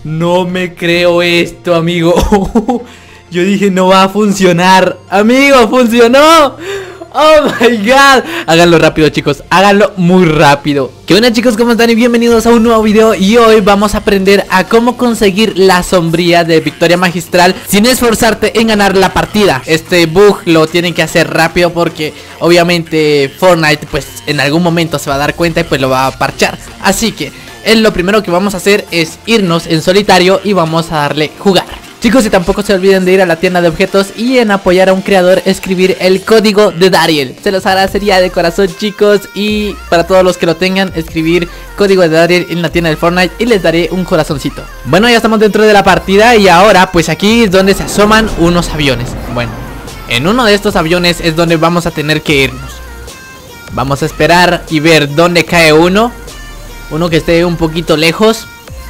No me creo esto, amigo. Yo dije no va a funcionar. Amigo, funcionó. Oh my god. Háganlo rápido, chicos, háganlo muy rápido. ¿Qué onda, chicos? ¿Cómo están? Y bienvenidos a un nuevo video. Y hoy vamos a aprender a cómo conseguir la sombría de victoria magistral sin esforzarte en ganar la partida. Este bug lo tienen que hacer rápido porque obviamente Fortnite pues en algún momento se va a dar cuenta y pues lo va a parchar. Así que lo primero que vamos a hacer es irnos en solitario y vamos a darle jugar. Chicos, y tampoco se olviden de ir a la tienda de objetos y en apoyar a un creador escribir el código de Dariel. Se los agradecería de corazón, chicos. Y para todos los que lo tengan, escribir código de Dariel en la tienda del Fortnite y les daré un corazoncito. Bueno, ya estamos dentro de la partida y ahora pues aquí es donde se asoman unos aviones. Bueno, en uno de estos aviones es donde vamos a tener que irnos. Vamos a esperar y ver dónde cae uno. Uno que esté un poquito lejos.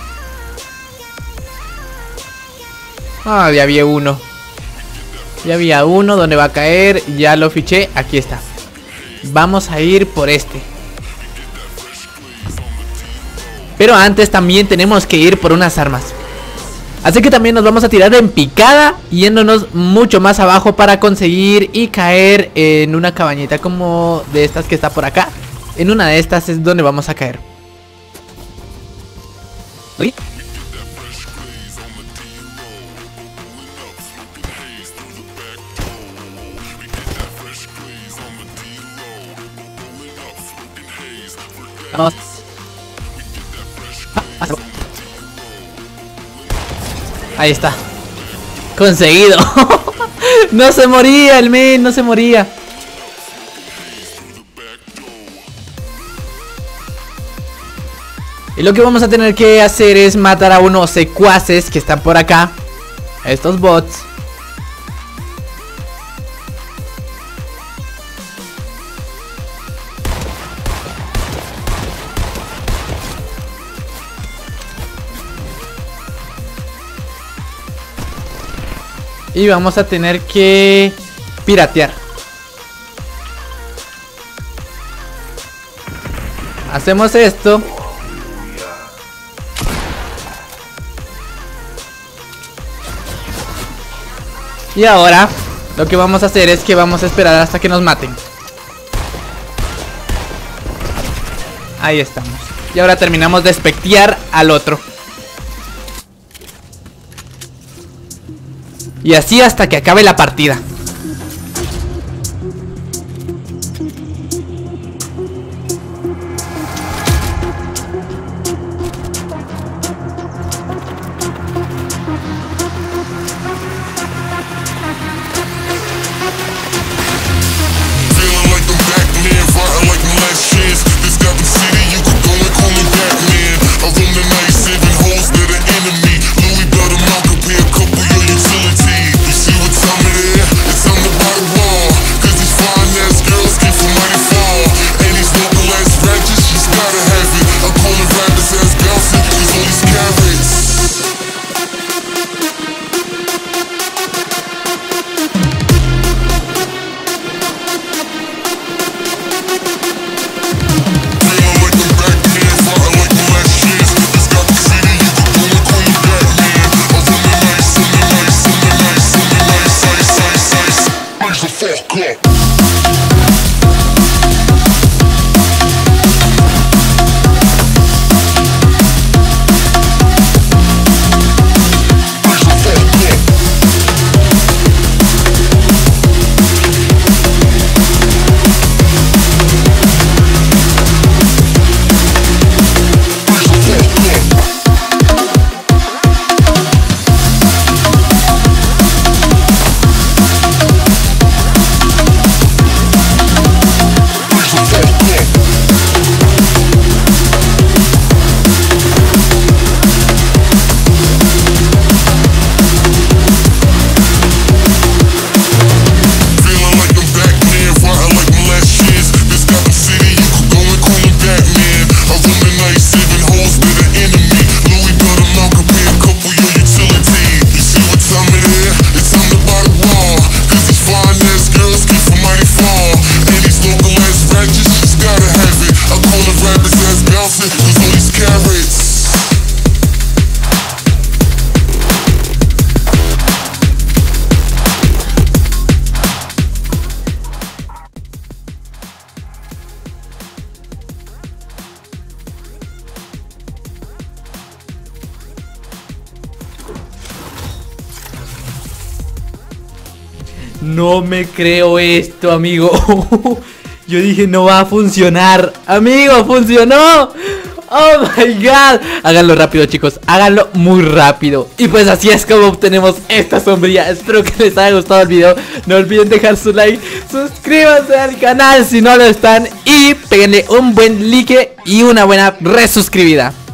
Ah, ya había uno. Ya había uno donde va a caer. Ya lo fiché, aquí está. Vamos a ir por este. Pero antes también tenemos que ir por unas armas. Así que también nos vamos a tirar en picada, yéndonos mucho más abajo para conseguir y caer en una cabañita como de estas que está por acá. En una de estas es donde vamos a caer. ¿Uy? Vamos. Ahí está. Conseguido. No se moría el men, no se moría. Y lo que vamos a tener que hacer es matar a unos secuaces que están por acá. A estos bots. Y vamos a tener que piratear. Hacemos esto. Y ahora lo que vamos a hacer es que vamos a esperar hasta que nos maten. Ahí estamos. Y ahora terminamos de espectear al otro. Y así hasta que acabe la partida. No me creo esto, amigo. Yo dije, no va a funcionar. Amigo, funcionó. Oh my god. Háganlo rápido, chicos, háganlo muy rápido. Y pues así es como obtenemos esta sombrilla. Espero que les haya gustado el video. No olviden dejar su like, suscríbanse al canal si no lo están, y péguenle un buen like y una buena resuscribida.